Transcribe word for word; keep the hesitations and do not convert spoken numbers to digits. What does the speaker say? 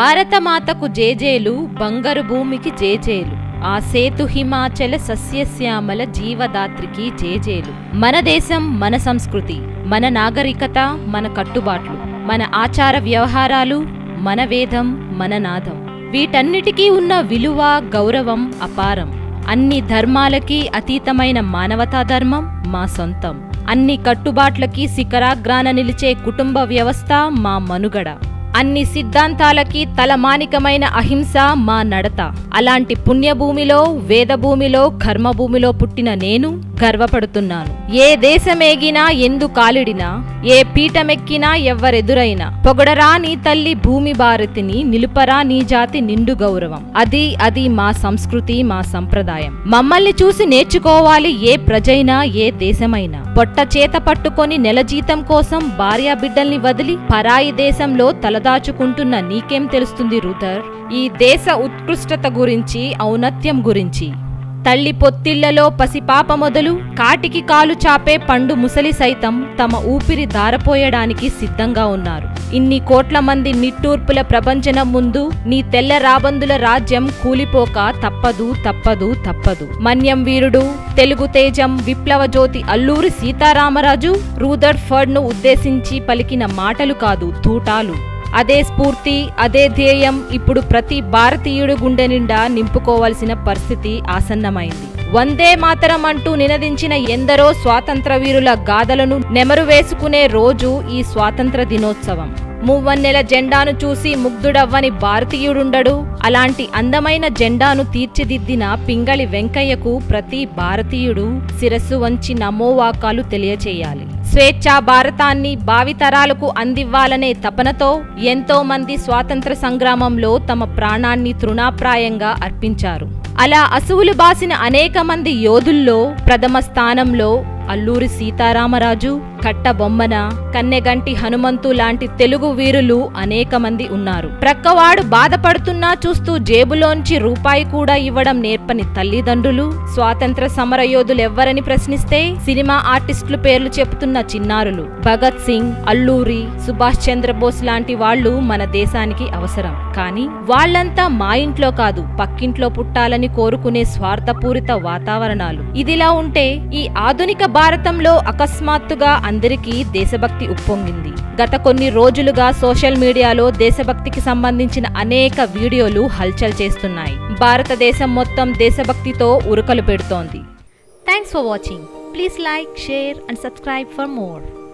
భారతమాతకు జేజేలు, బంగారు భూమికి జేజేలు, ఆ సేతు హిమాచల సస్యశ్యామల జీవదాత్రికి జేజేలు. మన దేశం, మన సంస్కృతి, మన నాగరికత, మన కట్టుబాట్లు, మన ఆచార వ్యవహారాలు, మన వేదం, మన నాదం, వీటన్నిటికీ ఉన్న విలువ, గౌరవం అపారం. అన్ని ధర్మాలకి అతీతమైన మానవతా ధర్మం మా సొంతం. అన్ని కట్టుబాట్లకి శిఖరాగ్రాన నిలిచే కుటుంబ వ్యవస్థ మా మనుగడ. అన్ని సిద్ధాంతాలకి తలమానికమైన అహింస మా నడత. అలాంటి పుణ్యభూమిలో, వేదభూమిలో, కర్మభూమిలో పుట్టిన నేను గర్వపడుతున్నాను. ఏ దేశమేగినా, ఎందు కాలిడినా, ఏ పీఠమెక్కినా, ఎవ్వరెదురైనా పొగడరా నీ తల్లి భూమి భారతిని, నిలుపరా నీ జాతి నిండు గౌరవం. అది అది మా సంస్కృతి, మా సంప్రదాయం. మమ్మల్ని చూసి నేర్చుకోవాలి ఏ ప్రజైనా, ఏ దేశమైనా. పొట్ట చేత పట్టుకొని నెల జీతం కోసం భార్యా బిడ్డల్ని వదిలి పరాయి దేశంలో తలదాచుకుంటున్న నీకేం తెలుస్తుంది రూథర్ ఈ దేశ ఉత్కృష్టత గురించి, ఔన్నత్యం గురించి? తల్లి పొత్తిళ్లలో పసిపాప మొదలు కాటికి కాలు చాపే పండు ముసలి సైతం తమ ఊపిరి దారపోయడానికి సిద్ధంగా ఉన్నారు. ఇన్ని కోట్ల మంది నిట్టూర్పుల ప్రపంచనం ముందు నీ తెల్ల రాబందుల రాజ్యం కూలిపోక తప్పదు తప్పదు తప్పదు. మన్యం వీరుడు, తెలుగు తేజం, విప్లవ జ్యోతి అల్లూరి సీతారామరాజు రూథర్ఫర్డ్ ను ఉద్దేశించి పలికిన మాటలు కాదు, తూటాలు. అదే స్ఫూర్తి, అదే ధ్యేయం ఇప్పుడు ప్రతి భారతీయుడు గుండె నిండా నింపుకోవాల్సిన పరిస్థితి ఆసన్నమైంది. వందే మాతరం అంటూ నినదించిన ఎందరో స్వాతంత్ర వీరుల గాథలను నెమరు వేసుకునే రోజు ఈ స్వాతంత్ర దినోత్సవం. మువ్వన్నెల జెండాను చూసి ముగ్ధుడవ్వని భారతీయుడుండడు. అలాంటి అందమైన జెండాను తీర్చిదిద్దిన పింగళి వెంకయ్యకు ప్రతి భారతీయుడు శిరస్సు వంచి నమోవాకాలు తెలియచేయాలి. స్వేచ్ఛా భారతాన్ని భావితరాలకు అందివ్వాలనే తపనతో ఎంతో మంది స్వాతంత్ర సంగ్రామంలో తమ ప్రాణాన్ని తృణాప్రాయంగా అర్పించారు. అలా అసువులు బాసిన అనేక మంది యోధుల్లో ప్రథమ స్థానంలో అల్లూరి సీతారామరాజు, కట్టబొమ్మన, కన్నెగంటి హనుమంతు లాంటి తెలుగు వీరులు అనేక మంది ఉన్నారు. ప్రక్కవాడు బాధపడుతున్నా చూస్తూ జేబులోంచి రూపాయి కూడా ఇవ్వడం నేర్పని తల్లిదండ్రులు, స్వాతంత్ర సమరయోధులెవ్వరని ప్రశ్నిస్తే సినిమా ఆర్టిస్టులు పేర్లు చెబుతున్న చిన్నారులు. భగత్ సింగ్, అల్లూరి, సుభాష్ చంద్రబోస్ లాంటి వాళ్లు మన దేశానికి అవసరం. కానీ వాళ్లంతా మా ఇంట్లో కాదు, పక్కింట్లో పుట్టాలని కోరుకునే స్వార్థపూరిత వాతావరణాలు. ఇదిలా ఉంటే ఈ ఆధునిక భారతంలో అకస్మాత్తుగా అందరికీ దేశభక్తి ఉప్పొంగింది. గత కొన్ని రోజులుగా సోషల్ మీడియాలో దేశభక్తికి సంబంధించిన అనేక వీడియోలు హల్చల్ చేస్తున్నాయి. భారతదేశం మొత్తం దేశభక్తితో ఉరకలు పెడుతోంది. Thanks for watching. Please like, share and subscribe for more.